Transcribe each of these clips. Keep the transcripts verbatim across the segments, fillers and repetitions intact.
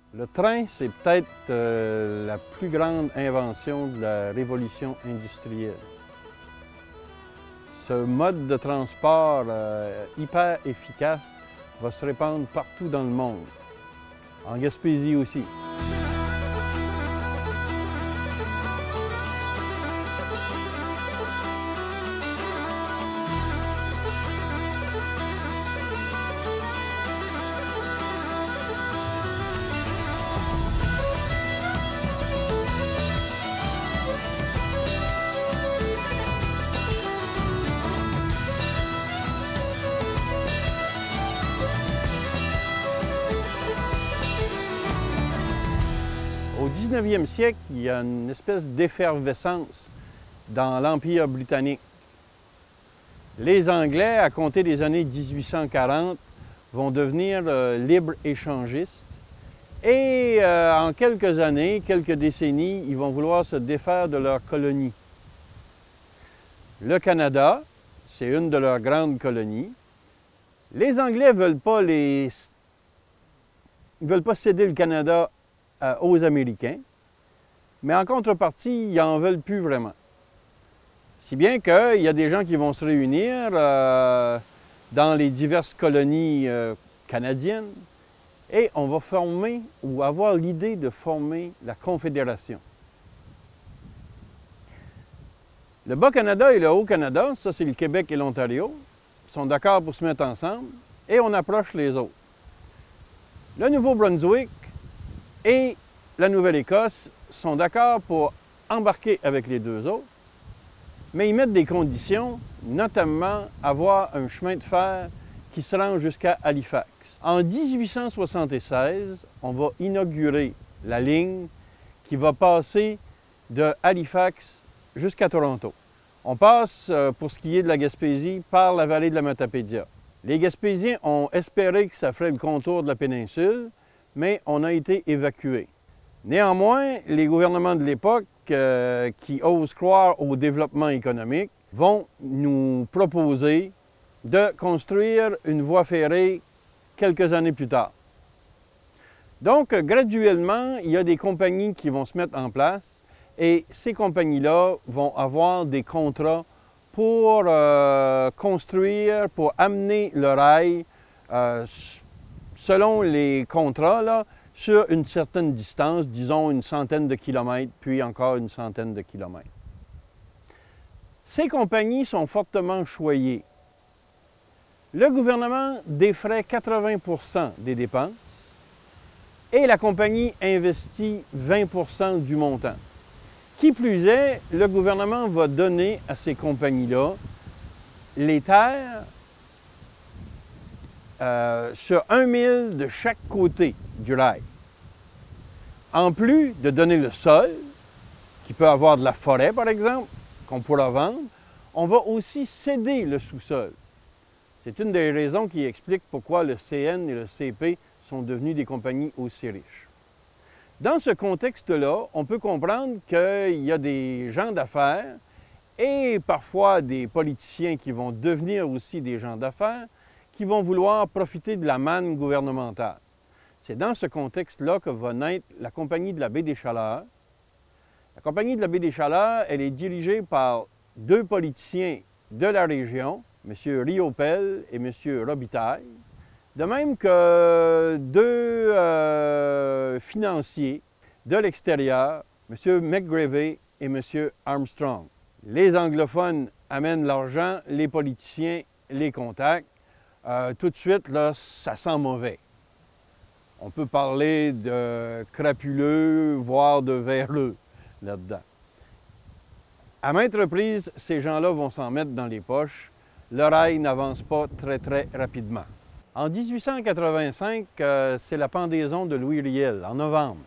Le train, c'est peut-être euh, la plus grande invention de la révolution industrielle. Ce mode de transport euh, hyper efficace va se répandre partout dans le monde, en Gaspésie aussi. Au dix-neuvième siècle, il y a une espèce d'effervescence dans l'Empire britannique. Les Anglais, à compter des années mille huit cent quarante, vont devenir euh, libre-échangistes et euh, en quelques années, quelques décennies, ils vont vouloir se défaire de leur colonie. Le Canada, c'est une de leurs grandes colonies. Les Anglais ne veulent pas les... Ils veulent pas céder le Canada euh, aux Américains, mais en contrepartie, ils n'en veulent plus vraiment. Si bien qu'il y a des gens qui vont se réunir euh, dans les diverses colonies euh, canadiennes et on va former ou avoir l'idée de former la Confédération. Le Bas-Canada et le Haut-Canada, ça c'est le Québec et l'Ontario, sont d'accord pour se mettre ensemble et on approche les autres. Le Nouveau-Brunswick et la Nouvelle-Écosse sont d'accord pour embarquer avec les deux autres, mais ils mettent des conditions, notamment avoir un chemin de fer qui se rend jusqu'à Halifax. En mille huit cent soixante-seize, on va inaugurer la ligne qui va passer de Halifax jusqu'à Toronto. On passe, pour ce qui est de la Gaspésie, par la vallée de la Matapédia. Les Gaspésiens ont espéré que ça ferait le contour de la péninsule, mais on a été évacués. Néanmoins, les gouvernements de l'époque, euh, qui osent croire au développement économique, vont nous proposer de construire une voie ferrée quelques années plus tard. Donc, graduellement, il y a des compagnies qui vont se mettre en place et ces compagnies-là vont avoir des contrats pour euh, construire, pour amener le rail, euh, selon les contrats, là, sur une certaine distance, disons une centaine de kilomètres, puis encore une centaine de kilomètres. Ces compagnies sont fortement choyées. Le gouvernement défraie quatre-vingts pour cent des dépenses et la compagnie investit vingt pour cent du montant. Qui plus est, le gouvernement va donner à ces compagnies-là les terres euh, sur un mille de chaque côté du rail. En plus de donner le sol, qui peut avoir de la forêt par exemple, qu'on pourra vendre, on va aussi céder le sous-sol. C'est une des raisons qui explique pourquoi le C N et le C P sont devenus des compagnies aussi riches. Dans ce contexte-là, on peut comprendre qu'il y a des gens d'affaires et parfois des politiciens qui vont devenir aussi des gens d'affaires qui vont vouloir profiter de la manne gouvernementale. C'est dans ce contexte-là que va naître la Compagnie de la baie des Chaleurs. La Compagnie de la baie des Chaleurs, elle est dirigée par deux politiciens de la région, M. Riopelle et M. Robitaille, de même que deux euh, financiers de l'extérieur, M. McGrevey et M. Armstrong. Les anglophones amènent l'argent, les politiciens les contactent. Euh, tout de suite, là, ça sent mauvais. On peut parler de crapuleux, voire de véreux là-dedans. À maintes reprises, ces gens-là vont s'en mettre dans les poches. Le rail n'avance pas très, très rapidement. En mille huit cent quatre-vingt-cinq, euh, c'est la pendaison de Louis Riel, en novembre.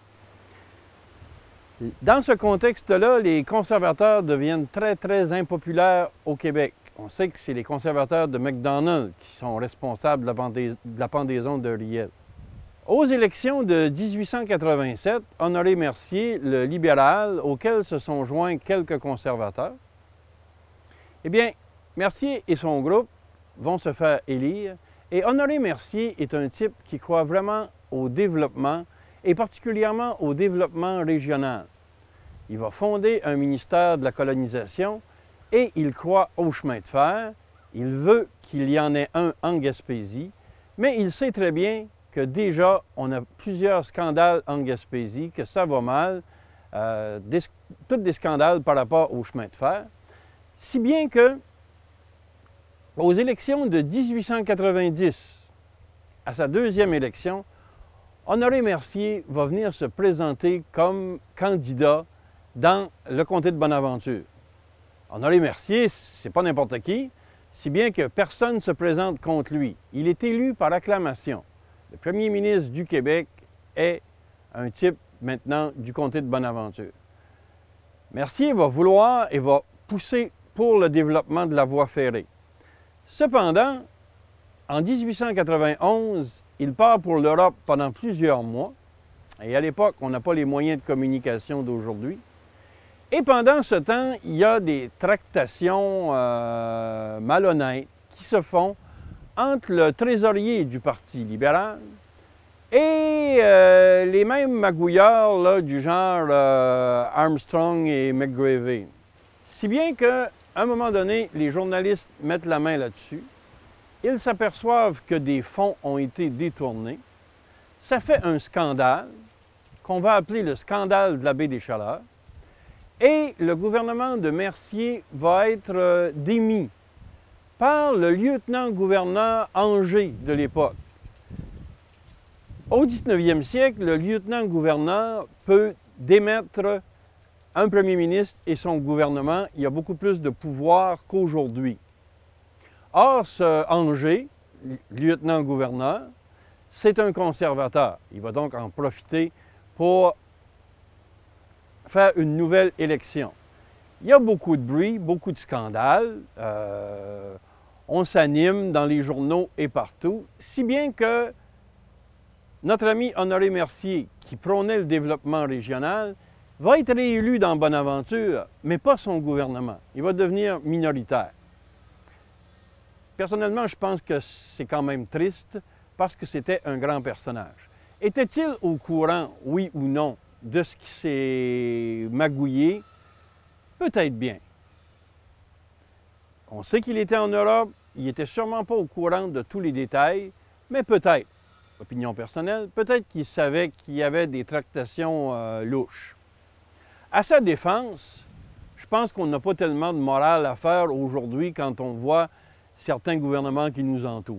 Dans ce contexte-là, les conservateurs deviennent très, très impopulaires au Québec. On sait que c'est les conservateurs de MacDonald qui sont responsables de la, pendais de la pendaison de Riel. Aux élections de mille huit cent quatre-vingt-sept, Honoré Mercier, le libéral, auquel se sont joints quelques conservateurs, eh bien, Mercier et son groupe vont se faire élire et Honoré Mercier est un type qui croit vraiment au développement et particulièrement au développement régional. Il va fonder un ministère de la colonisation et il croit au chemin de fer. Il veut qu'il y en ait un en Gaspésie, mais il sait très bien que déjà, on a plusieurs scandales en Gaspésie, que ça va mal, euh, des, tous des scandales par rapport au chemin de fer, si bien que aux élections de mille huit cent quatre-vingt-dix, à sa deuxième élection, Honoré Mercier va venir se présenter comme candidat dans le comté de Bonaventure. Honoré Mercier, c'est pas n'importe qui, si bien que personne ne se présente contre lui. Il est élu par acclamation. Le premier ministre du Québec est un type maintenant du comté de Bonaventure. Mercier va vouloir et va pousser pour le développement de la voie ferrée. Cependant, en mille huit cent quatre-vingt-onze, il part pour l'Europe pendant plusieurs mois. Et à l'époque, on n'a pas les moyens de communication d'aujourd'hui. Et pendant ce temps, il y a des tractations euh, malhonnêtes qui se font entre le trésorier du Parti libéral et euh, les mêmes magouilleurs là, du genre euh, Armstrong et McGravey. Si bien qu'à un moment donné, les journalistes mettent la main là-dessus. Ils s'aperçoivent que des fonds ont été détournés. Ça fait un scandale qu'on va appeler le scandale de la baie des Chaleurs. Et le gouvernement de Mercier va être euh, démis par le lieutenant-gouverneur Angers de l'époque. Au dix-neuvième siècle, le lieutenant-gouverneur peut démettre un premier ministre et son gouvernement. Il y a beaucoup plus de pouvoir qu'aujourd'hui. Or, ce Angers, lieutenant-gouverneur, c'est un conservateur. Il va donc en profiter pour faire une nouvelle élection. Il y a beaucoup de bruit, beaucoup de scandales. Euh, on s'anime dans les journaux et partout, si bien que notre ami Honoré Mercier, qui prônait le développement régional, va être réélu dans Bonaventure, mais pas son gouvernement. Il va devenir minoritaire. Personnellement, je pense que c'est quand même triste parce que c'était un grand personnage. Était-il au courant, oui ou non, de ce qui s'est magouillé? Peut-être bien. On sait qu'il était en Europe, il n'était sûrement pas au courant de tous les détails, mais peut-être, opinion personnelle, peut-être qu'il savait qu'il y avait des tractations euh, louches. À sa défense, je pense qu'on n'a pas tellement de morale à faire aujourd'hui quand on voit certains gouvernements qui nous entourent.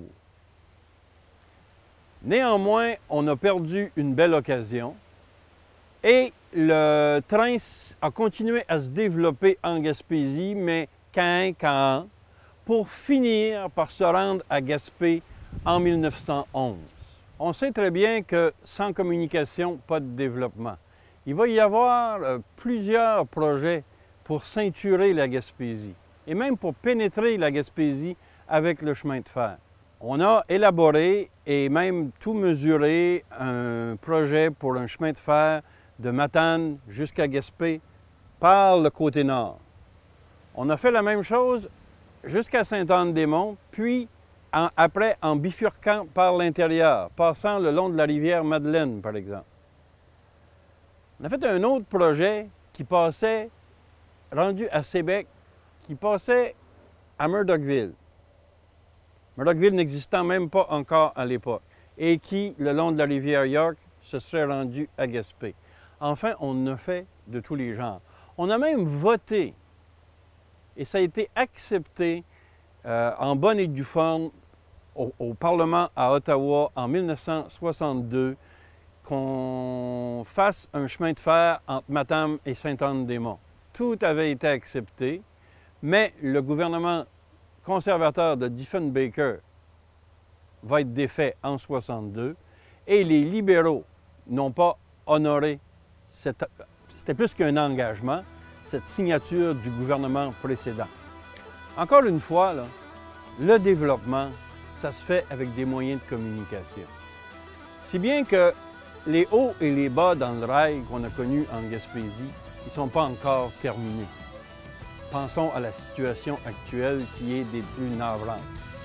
Néanmoins, on a perdu une belle occasion et le train a continué à se développer en Gaspésie, mais cahin, cahin, pour finir par se rendre à Gaspé en mille neuf cent onze. On sait très bien que sans communication, pas de développement. Il va y avoir euh, plusieurs projets pour ceinturer la Gaspésie et même pour pénétrer la Gaspésie avec le chemin de fer. On a élaboré et même tout mesuré un projet pour un chemin de fer de Matane jusqu'à Gaspé par le côté nord. On a fait la même chose jusqu'à Sainte-Anne-des-Monts, puis en, après en bifurquant par l'intérieur, passant le long de la rivière Madeleine, par exemple. On a fait un autre projet qui passait, rendu à Sébec, qui passait à Murdochville. Murdochville n'existant même pas encore à l'époque, et qui, le long de la rivière York, se serait rendu à Gaspé. Enfin, on a fait de tous les genres. On a même voté, et ça a été accepté euh, en bonne et due forme au, au Parlement à Ottawa en mille neuf cent soixante-deux, qu'on fasse un chemin de fer entre Matane et Sainte-Anne-des-Monts. Tout avait été accepté, mais le gouvernement conservateur de Diefenbaker va être défait en soixante-deux et les libéraux n'ont pas honoré, c'était plus qu'un engagement, cette signature du gouvernement précédent. Encore une fois, là, le développement, ça se fait avec des moyens de communication. Si bien que les hauts et les bas dans le rail qu'on a connus en Gaspésie, ils ne sont pas encore terminés. Pensons à la situation actuelle qui est des plus navrantes.